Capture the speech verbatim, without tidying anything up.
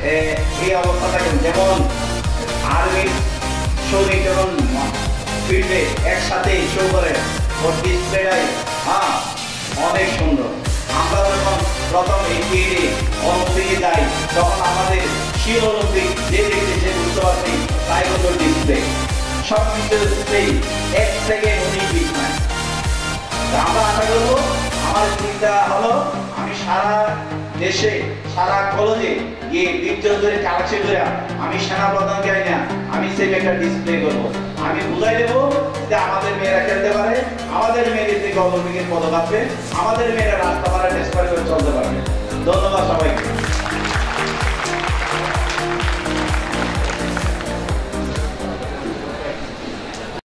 এই অবস্থা থাকেন, যেমন আর্মির সৈনিক যখন ফিল্ডে একসাথে শো করে ওর ডিসপ্লেটাই হ্যাঁ অনেক সুন্দর। আমরা যখন প্রথম এই ফিল্ডে অলিম্পিকে যাই তখন আমাদের শিল অলিম্পিক যে দেখতে সে বুঝতে পারছি তাই হলো ডিসপ্লে, সব কিছু ডিসপ্লে এক সেকেন্ড উনিশ বিশ নয়। আমরা আশা করবো আমার চিন্তা হলো আমি সারা দেশে সারা কলেজে গিয়ে বিজ্ঞান ধরে কাছে ধরে আমি সেনা প্রধান যাই না, আমি সেটা একটা ডিসপ্লে করবো, আমি বুঝাই দেবো যে আমাদের মেয়েরা খেলতে পারে, আমাদের মেয়েদের থেকে অলিম্পিকের পদক আসবে, আমাদের মেয়েরা রাস্তা পাড়া টেস্ট করে চলতে পারবে। ধন্যবাদ সবাইকে।